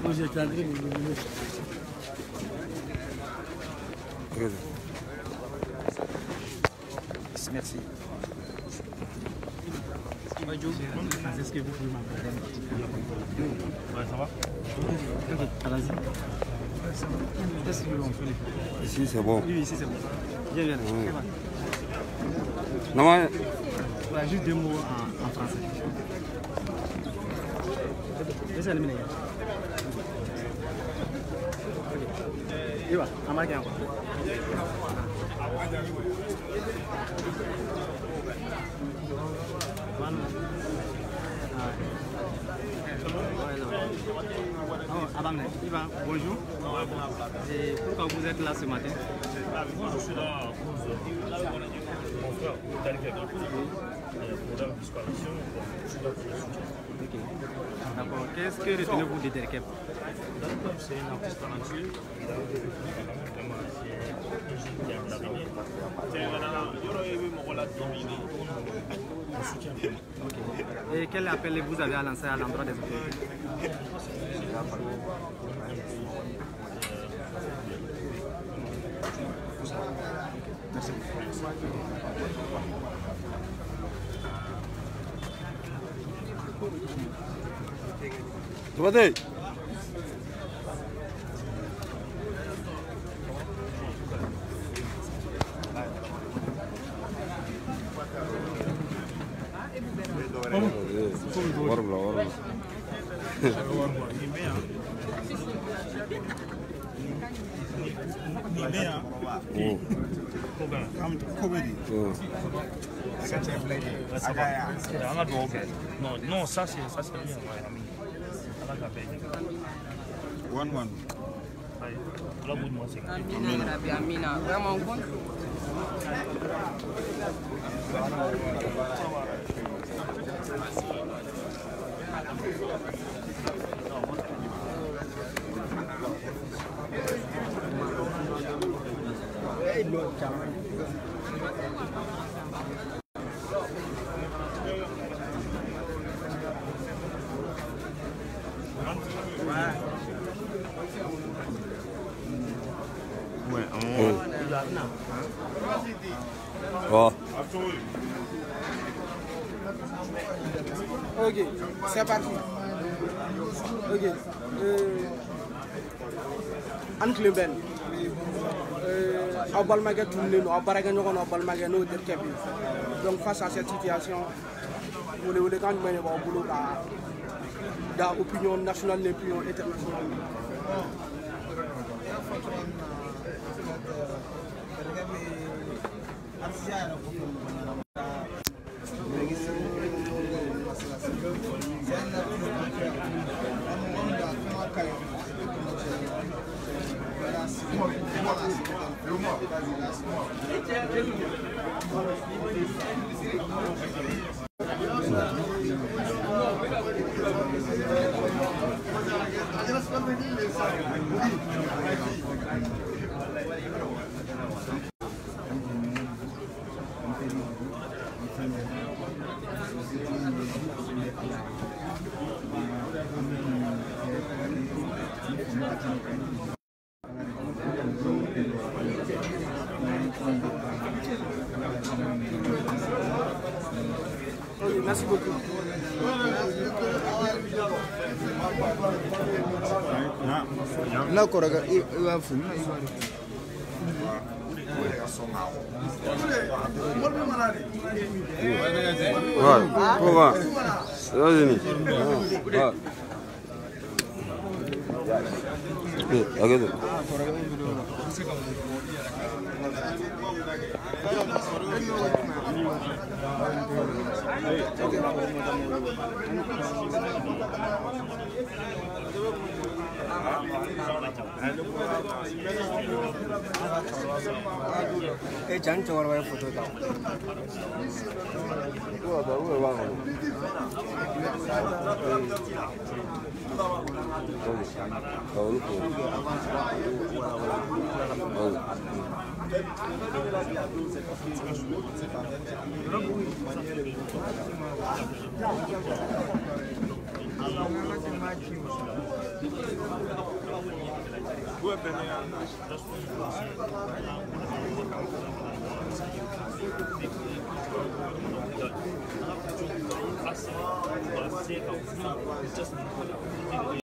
j'étais en train de me Merci. Est-ce que vous pouvez m'appeler? Ouais, ça va? Ok, allez-y. Qu'est-ce que l'on fait? Ici, c'est bon. Oui, ici, c'est bon. Viens, viens. Non, mais... Voilà, juste deux mots en français. Laissez éliminer. Ok. Et voilà, en marquant. Ivan, bonjour. Et pourquoi vous êtes là ce matin? Je suis là à cause de mon frère, Tariq Abdel, pour la disparition. Je suis là pour le soutien. Ok. D'accord. Qu'est-ce que retenez-vous de Derkep? C'est un artiste talentueux. Il a été vraiment c'est un jeune qui a de l'avenir. On soutient. Ok. Et quel appel vous avez à lancer à l'endroit des autorités? Merci. Regardez. Non, ça c'est bien. One. Amina, vraiment bon. Oh. Ok, c'est parti. Ok. An Cleben. Donc face à cette situation, vous voulez quand même avoir boulot dans l'opinion nationale et l'opinion internationale. Merci beaucoup. Et jangan coba foto tau. Merci. Just